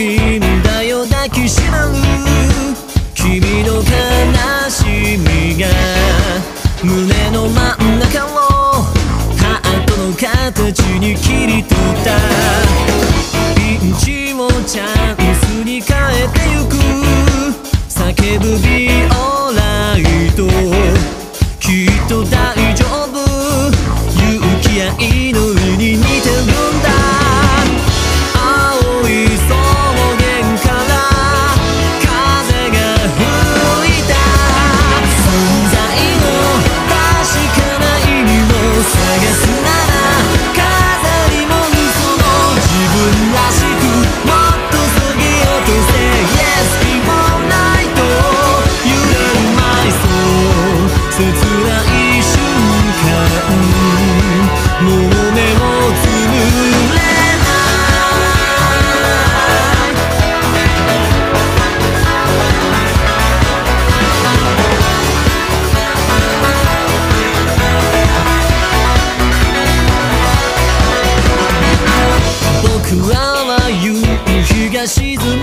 いんだよ抱きしまう君の悲しみが胸の真ん中をハートの形に切り取ったピンチもチャンスに変えてゆく叫ぶビオライトきっと大丈夫勇気や祈りに似てるんだ青い草原から風が吹いた存在の確かな意味を探すなら飾りも嘘の自分らしくもっとそぎ落とせ Yes 希望ないと揺れる埋葬切ない瞬間もう目をつぶれ僕らは夕日が沈